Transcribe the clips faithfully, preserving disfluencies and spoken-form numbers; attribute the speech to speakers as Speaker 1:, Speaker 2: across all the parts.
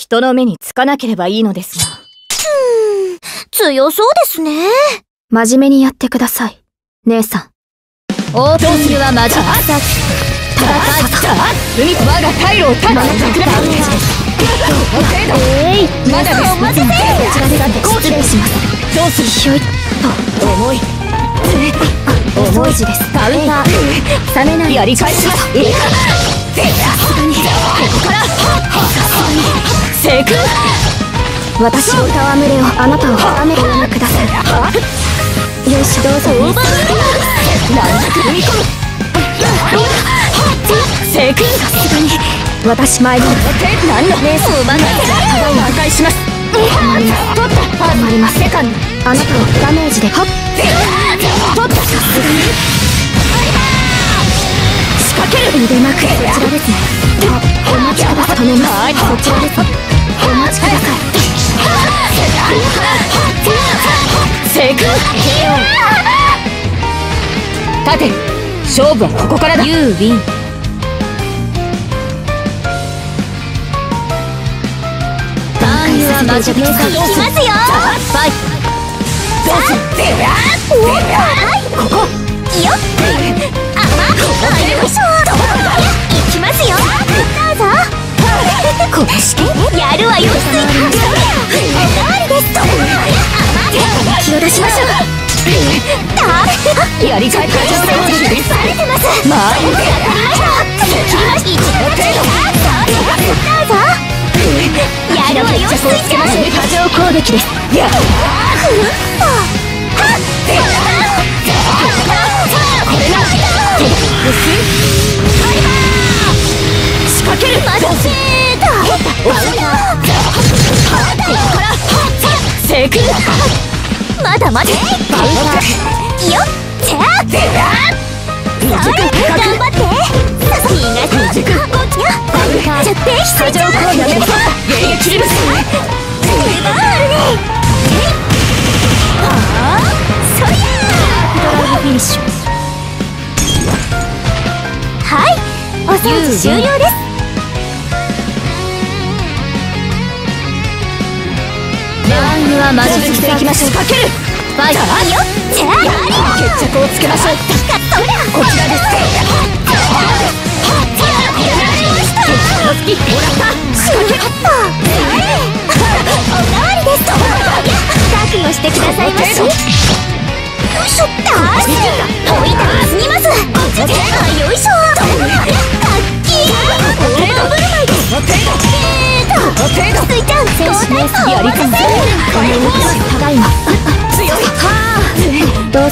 Speaker 1: 人の目につかなければいいのですが。
Speaker 2: うーん、強そうですね。
Speaker 3: 真面目にやってください、姉さん。
Speaker 1: オープニングはマジックサーキット。戦い海と我が退路を断つ。えい、まだです。
Speaker 3: こちらで失礼します。
Speaker 1: どうする。
Speaker 3: ひょいっと
Speaker 1: 重い
Speaker 3: 重い字です。
Speaker 1: カウンター冷めない。やり返します。さすがにここからセク
Speaker 3: 私の戯れをあなたを崇めるようにください。よし、どうぞ。
Speaker 1: オーバーなんと踏み込むセクさすがに
Speaker 3: 私前に
Speaker 1: 何のレースを曲がって破壊します。取った
Speaker 3: 止まります。
Speaker 1: セカンド
Speaker 3: あなたをダメージではっ
Speaker 1: 取った。さすがに仕掛ける。
Speaker 3: 腕まくり。こちらですね。お待ちください。止めます。こちらですね。お待ちください。
Speaker 1: セク立て、勝負はここからだ。ユーウィン。ターンはマジック。いきますよ。ファイト。どうする。ここ
Speaker 2: よっ、あま、よいしょ。いきますよ。どうぞ。
Speaker 1: こうして
Speaker 2: やるわよ。ついた。おかわりです。
Speaker 3: 気を出しましょう。
Speaker 1: やり返しバレてます。
Speaker 2: まあ、やりました。切りました。一度程度。どうぞ。やるわよ。
Speaker 1: 着をつけましょう。過剰攻撃です。やっ。
Speaker 2: ふっと。はっ。
Speaker 1: これな。仕掛ける。
Speaker 2: まだせーだ。
Speaker 1: セク
Speaker 2: まだまだ。よっ、チャー。それ頑張って。逃がさずこっちや。ちょっと
Speaker 1: 過剰攻撃です。迎撃切ります。
Speaker 2: 手があるね。ああ、そりゃ
Speaker 3: ドライブフィニッシュ。
Speaker 2: はい、お掃除終了です。
Speaker 1: ラングはマジックしていきましょう。かけるファイト。
Speaker 2: よっ、チャー。
Speaker 1: 決着をつけましょう。
Speaker 2: そりゃ
Speaker 1: こちらです。お好きもらった。仕掛け
Speaker 2: おかわりです。覚悟してくださいまし。よいしょ。だーし置いたらすぎます。あ、よいしょ。かっきー。大盤振る舞いです。えーとスイちゃん、交代と
Speaker 1: やりかんせ
Speaker 3: ただいま。
Speaker 1: 強い。は
Speaker 3: ーどうぞ。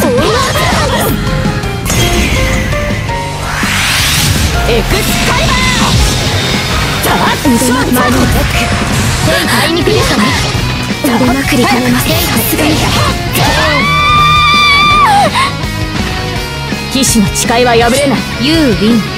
Speaker 1: エクスカリバー。さあ、
Speaker 3: 腕まくり。
Speaker 1: あいにくいですかね。
Speaker 3: 腕まくり止めます。さすがに
Speaker 1: 騎士の誓いは破れない。ユーウィン。